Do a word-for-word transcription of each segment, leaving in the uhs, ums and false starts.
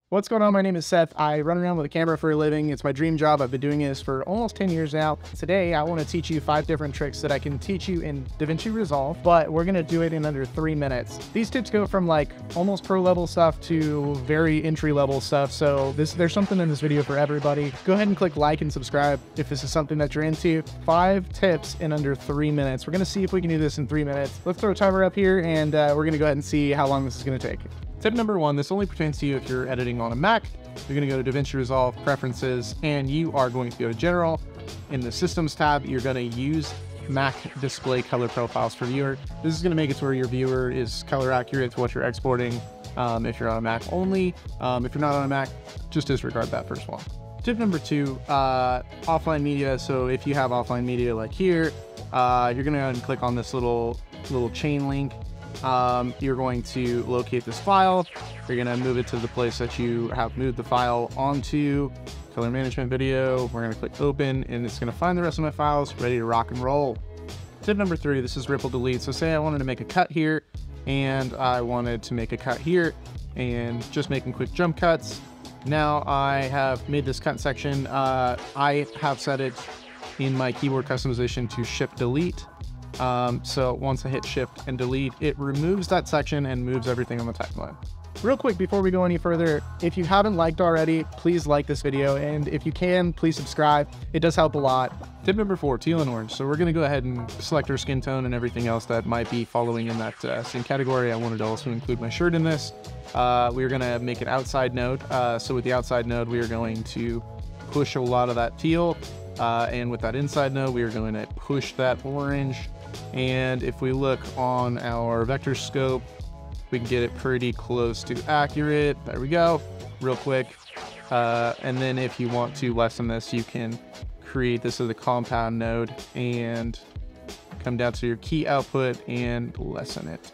What's going on? My name is Seth. I run around with a camera for a living. It's my dream job. I've been doing this for almost ten years now. Today, I want to teach you five different tricks that I can teach you in DaVinci Resolve, but we're going to do it in under three minutes. These tips go from like almost pro level stuff to very entry level stuff. So this, there's something in this video for everybody. Go ahead and click like and subscribe if this is something that you're into. Five tips in under three minutes. We're going to see if we can do this in three minutes. Let's throw a timer up here and uh, we're going to go ahead and see how long this is going to take. Tip number one, this only pertains to you if you're editing on a Mac. You're going to go to DaVinci Resolve, Preferences, and you are going to go to General. In the Systems tab, you're going to use Mac Display Color Profiles for Viewer. This is going to make it to where your viewer is color accurate to what you're exporting um, if you're on a Mac only. Um, if you're not on a Mac, just disregard that first one. Tip number two, uh, offline media. So if you have offline media like here, uh, you're going to go ahead and click on this little, little chain link. Um, you're going to locate this file. You're going to move it to the place that you have moved the file onto. Color management video. We're going to click open and it's going to find the rest of my files ready to rock and roll. Tip number three, this is ripple delete. So say I wanted to make a cut here and I wanted to make a cut here and just making quick jump cuts. Now I have made this cut section. Uh, I have set it in my keyboard customization to shift delete. Um, so once I hit shift and delete, it removes that section and moves everything on the timeline. Real quick, before we go any further, if you haven't liked already, please like this video. And if you can, please subscribe. It does help a lot. Tip number four, teal and orange. So we're going to go ahead and select our skin tone and everything else that might be following in that uh, same category. I wanted to also include my shirt in this. Uh, we're going to make an outside node. Uh, so with the outside node, we are going to push a lot of that teal. Uh, and with that inside node, we are going to push that orange. And if we look on our vector scope, we can get it pretty close to accurate. There we go, real quick. Uh, and then if you want to lessen this, you can create this as a compound node and come down to your key output and lessen it.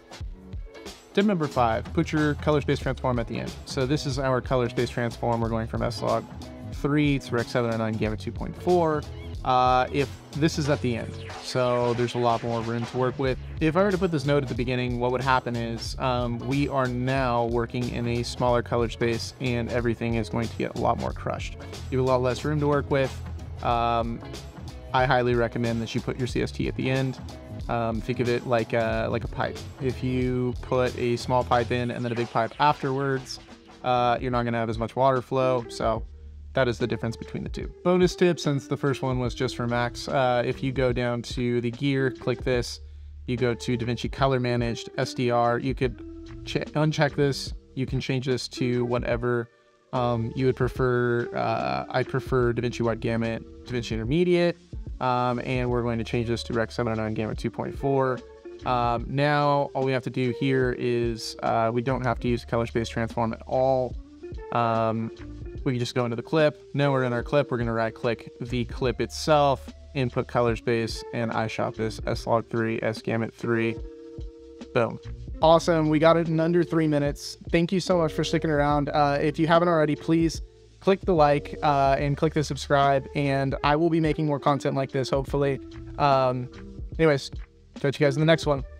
Tip number five, put your color space transform at the end. So this is our color space transform. We're going from S log three to Rec seven oh nine gamma two point four. Uh, if this is at the end, so there's a lot more room to work with. If I were to put this node at the beginning, what would happen is um, we are now working in a smaller color space and everything is going to get a lot more crushed. You have a lot less room to work with. Um, I highly recommend that you put your C S T at the end. Um, think of it like a, like a pipe. If you put a small pipe in and then a big pipe afterwards, uh, you're not going to have as much water flow. So that is the difference between the two. Bonus tip, since the first one was just for Macs, uh, if you go down to the gear, click this, you go to DaVinci Color Managed, S D R, you could uncheck this. You can change this to whatever um, you would prefer. Uh, I prefer DaVinci Wide Gamut, DaVinci Intermediate, um, and we're going to change this to Rec seven oh nine gamma two point four. Um, now, all we have to do here is uh, we don't have to use color space transform at all. Um, We can just go into the clip. Now we're in our clip. We're going to right click the clip itself, input color space, and I shop this S log three, S gamut three. Boom. Awesome. We got it in under three minutes. Thank you so much for sticking around. Uh, if you haven't already, please click the like uh, and click the subscribe. And I will be making more content like this, hopefully. Um, anyways, catch you guys in the next one.